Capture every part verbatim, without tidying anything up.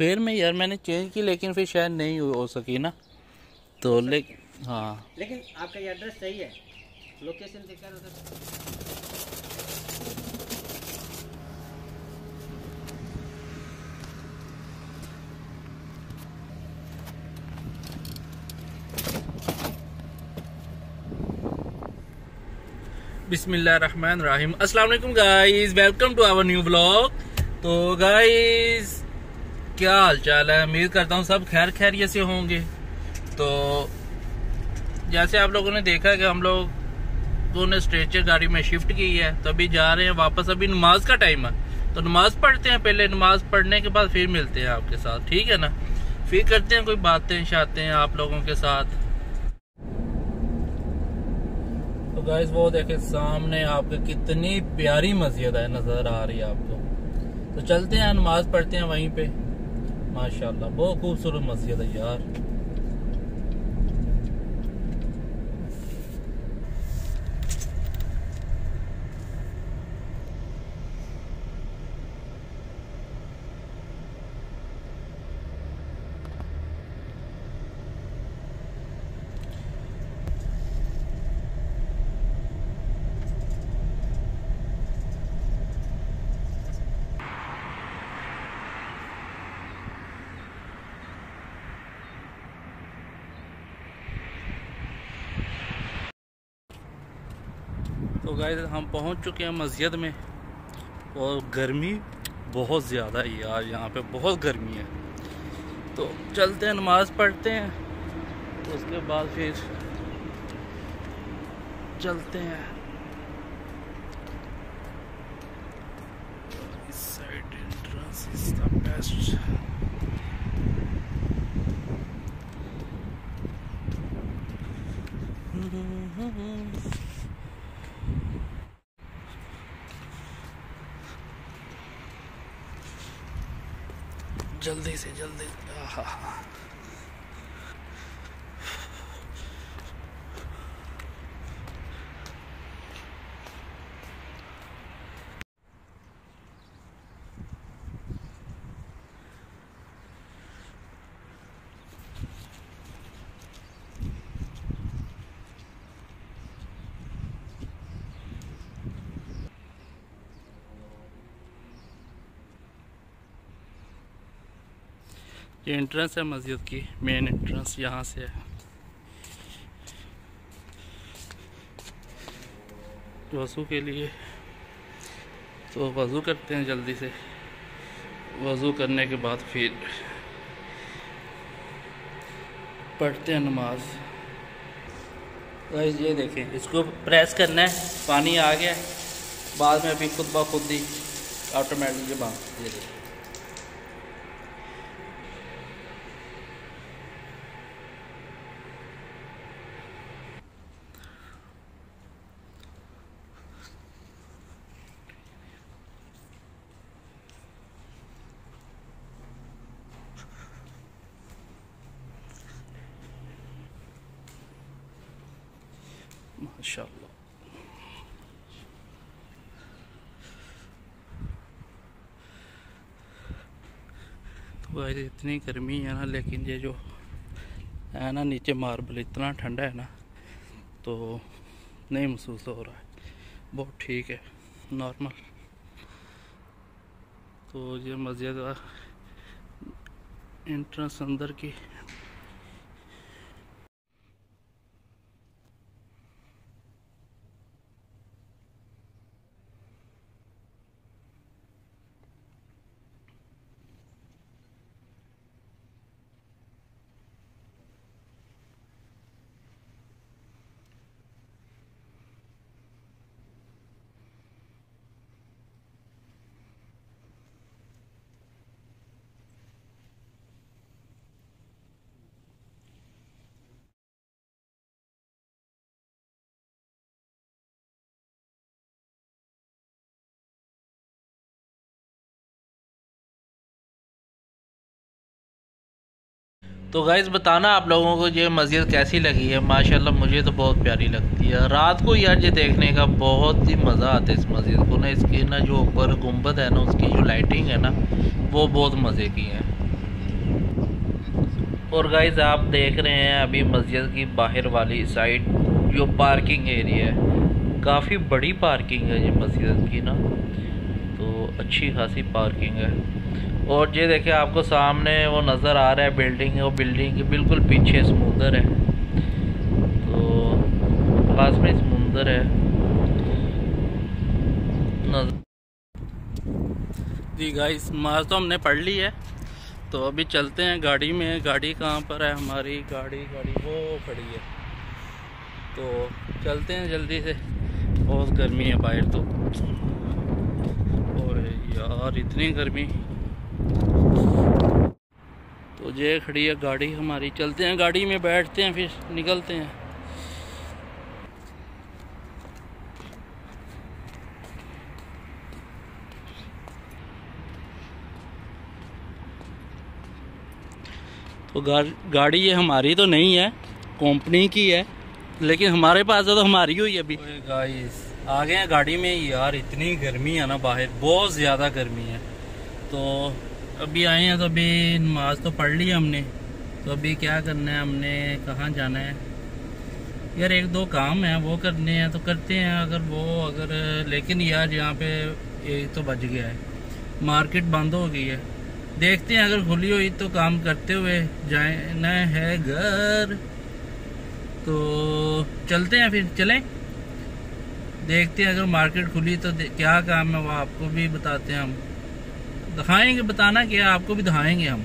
फिर मैं यार मैंने चेंज की लेकिन फिर शायद नहीं हो हो सकी ना, तो ले हाँ। लेकिन आपका ये एड्रेस सही है, लोकेशन देखकर उधर। बिस्मिल्लाहिर्रहमानिर्रहीम। अस्सलाम वालेकुम guys, welcome to our new blog. तो गाइस क्या हाल चाल है, उम्मीद करता हूँ सब खैर खैरियत से होंगे। तो जैसे आप लोगों ने देखा कि हम लोगों ने स्ट्रेचर गाड़ी में शिफ्ट की है, तो अभी जा रहे हैं वापस। अभी नमाज का टाइम है तो नमाज पढ़ते हैं, पहले नमाज पढ़ने के बाद फिर मिलते हैं आपके साथ, ठीक है ना। फिर करते हैं कोई बातें शातें आप लोगों के साथ। तो गाइस वो देखे सामने आपके कितनी प्यारी मस्जिद है, नजर आ रही है आपको। तो चलते हैं नमाज पढ़ते हैं वहीं पे। माशाल्लाह बहुत खूबसूरत मस्जिद है यार। तो गाइस हम पहुंच चुके हैं मस्जिद में, और गर्मी बहुत ज़्यादा है यार, यहाँ पे बहुत गर्मी है। तो चलते हैं नमाज पढ़ते हैं, तो उसके बाद फिर चलते हैं। इस side entrance is the best. जल्दी से जल्दी, आहा ये एंट्रेंस है मस्जिद की, मेन एंट्रेंस यहाँ से है। वज़ू के लिए तो वज़ू करते हैं जल्दी से। वज़ू करने के बाद फिर पढ़ते हैं नमाज। गाइस ये देखें, इसको प्रेस करना है, पानी आ गया, बाद में अभी खुद ब खुद ही ऑटोमेटिकली बांध। ये देखें माशाल्लाह। तो गाइस इतनी गर्मी है ना, लेकिन ये जो है ना नीचे मार्बल इतना ठंडा है ना, तो नहीं महसूस हो रहा है, बहुत ठीक है, नॉर्मल। तो ये मस्जिद का एंट्रेंस अंदर की। तो गाइस बताना आप लोगों को ये मस्जिद कैसी लगी है। माशाल्लाह मुझे तो बहुत प्यारी लगती है। रात को यार ये देखने का बहुत ही मज़ा आता है इस मस्जिद को ना। इसकी ना जो ऊपर गुंबद है ना, उसकी जो लाइटिंग है ना, वो बहुत मज़े की है। और गाइस आप देख रहे हैं अभी मस्जिद की बाहर वाली साइड जो पार्किंग एरिया है, काफ़ी बड़ी पार्किंग है ये मस्जिद की ना, तो अच्छी खासी पार्किंग है। और ये देखिए आपको सामने वो नज़र आ रहा है बिल्डिंग है, वो बिल्डिंग के बिल्कुल पीछे समुंदर है, तो पास में समुंदर है नजर। जी गाइस नमाज तो हमने पढ़ ली है, तो अभी चलते हैं गाड़ी में। गाड़ी कहाँ पर है हमारी? गाड़ी गाड़ी वो खड़ी है, तो चलते हैं जल्दी से। बहुत गर्मी है बाहर तो, ओए यार इतनी गर्मी। तो ये खड़ी है गाड़ी हमारी, चलते हैं गाड़ी में, बैठते हैं, फिर निकलते हैं। तो गा, गाड़ी ये हमारी तो नहीं है, कंपनी की है, लेकिन हमारे पास है तो हमारी हुई है अभी। गाइस आ गए हैं गाड़ी में। यार इतनी गर्मी है ना बाहर, बहुत ज़्यादा गर्मी है। तो अभी आए हैं, तो अभी नमाज तो पढ़ ली हमने, तो अभी क्या करना है, हमने कहाँ जाना है यार? एक दो काम है वो करने हैं, तो करते हैं अगर वो अगर लेकिन यार यहाँ पे एक तो बज गया है, मार्केट बंद हो गई है। देखते हैं अगर खुली हुई तो काम करते हुए जाना है घर, तो चलते हैं, फिर चलें देखते हैं। अगर मार्केट खुली तो क्या काम है वो आपको भी बताते हैं, हम दिखाएंगे, बताना क्या आपको भी दिखाएंगे हम।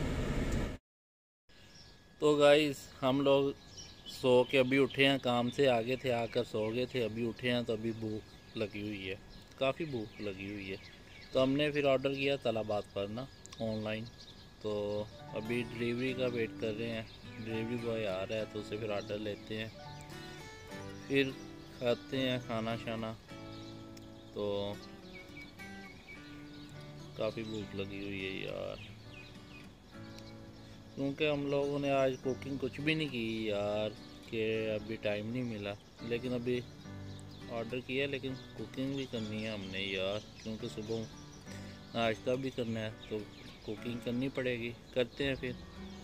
तो गाइस हम लोग सो के अभी उठे हैं, काम से आगे थे, आकर सो गए थे, अभी उठे हैं तो अभी भूख लगी हुई है, काफ़ी भूख लगी हुई है। तो हमने फिर ऑर्डर किया तलाबात पर ना ऑनलाइन, तो अभी डिलीवरी का वेट कर रहे हैं। डिलीवरी बॉय आ रहा है तो उससे फिर ऑर्डर लेते हैं, फिर खाते हैं खाना शाना। तो काफ़ी भूख लगी हुई है यार, क्योंकि हम लोगों ने आज कुकिंग कुछ भी नहीं की यार, कि अभी टाइम नहीं मिला। लेकिन अभी ऑर्डर किया, लेकिन कुकिंग भी करनी है हमने यार, क्योंकि सुबह नाश्ता भी करना है, तो कुकिंग करनी पड़ेगी। करते हैं फिर।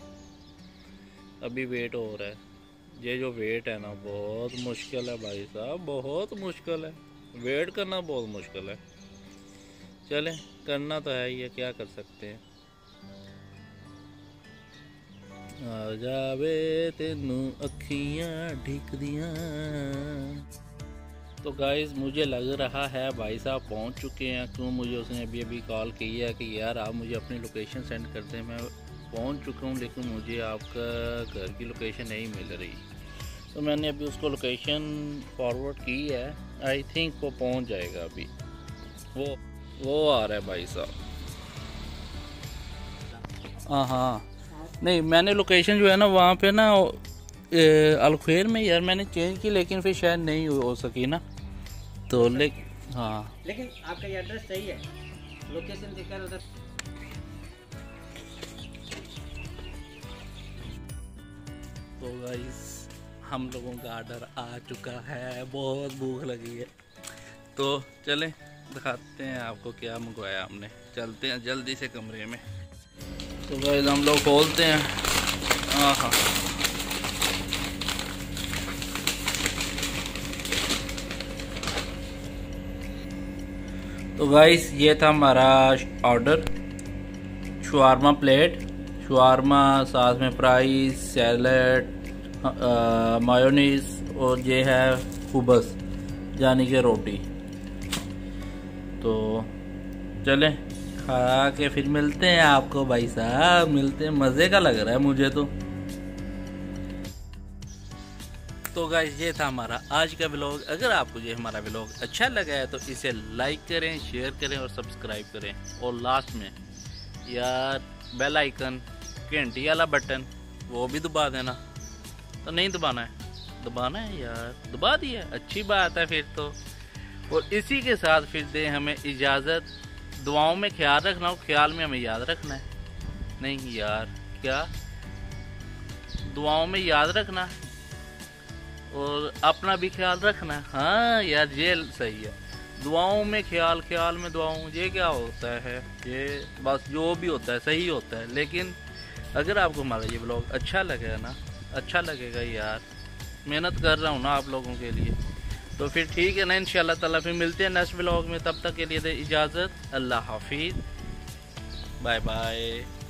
अभी वेट हो रहा है, ये जो वेट है ना बहुत मुश्किल है भाई साहब, बहुत मुश्किल है, वेट करना बहुत मुश्किल है। चलें करना तो है ही है, क्या कर सकते हैं। आ जावे तेनू अखियां ढिक दियां। तो गाइस मुझे लग रहा है भाई साहब पहुंच चुके हैं, क्यों मुझे उसने अभी अभी कॉल की है कि यार आप मुझे अपनी लोकेशन सेंड कर दें। मैं पहुंच चुका हूं, लेकिन मुझे आपका घर की लोकेशन नहीं मिल रही, तो मैंने अभी उसको लोकेशन फॉरवर्ड की है। आई थिंक वो पहुंच जाएगा अभी। वो वो आ रहा है भाई साहब। हाँ हाँ नहीं, मैंने लोकेशन जो है ना वहाँ पे ना अलखेर में यार मैंने चेंज की, लेकिन फिर शायद नहीं हो सकी ना, तो लेकिन हाँ लेकिन आपका ये एड्रेस सही है, लोकेशन देखकर उधर। तो गाइस हम लोगों का ऑर्डर आ चुका है, बहुत भूख लगी है, तो चलें दिखाते हैं आपको क्या मंगवाया हमने। चलते हैं जल्दी से कमरे में। तो गाइस हम लोग खोलते हैं। हाँ हाँ तो गाइस ये था हमारा ऑर्डर, शवारमा प्लेट, शवारमा साथ में फ्राइज, सैलड, मायोनीज और ये है खुबस यानी कि रोटी। तो चलें खा के फिर मिलते हैं आपको भाई साहब, मिलते हैं। मज़े का लग रहा है मुझे तो। तो गाइस ये था हमारा आज का व्लॉग। अगर आपको ये हमारा व्लॉग अच्छा लगा है तो इसे लाइक करें, शेयर करें और सब्सक्राइब करें। और लास्ट में यार बेल आइकन, घंटी वाला बटन वो भी दबा देना। तो नहीं दबाना है? दबाना है यार, दबा दिया, अच्छी बात है फिर तो। और इसी के साथ फिर दे हमें इजाज़त। दुआओं में ख्याल रखना हो, ख्याल में हमें याद रखना है। नहीं यार क्या, दुआओं में याद रखना और अपना भी ख्याल रखना है। हाँ यार ये सही है, दुआओं में ख्याल, ख्याल में दुआओं, ये क्या होता है? ये बस जो भी होता है सही होता है, लेकिन अगर आपको हमारा ये ब्लॉग अच्छा लगेगा ना, अच्छा लगेगा यार, मेहनत कर रहा हूँ ना आप लोगों के लिए, तो फिर ठीक है ना, इंशाल्लाह ताला फिर मिलते हैं नेक्स्ट ब्लॉग में। तब तक के लिए दे इजाज़त, अल्लाह हाफिज़, बाय बाय।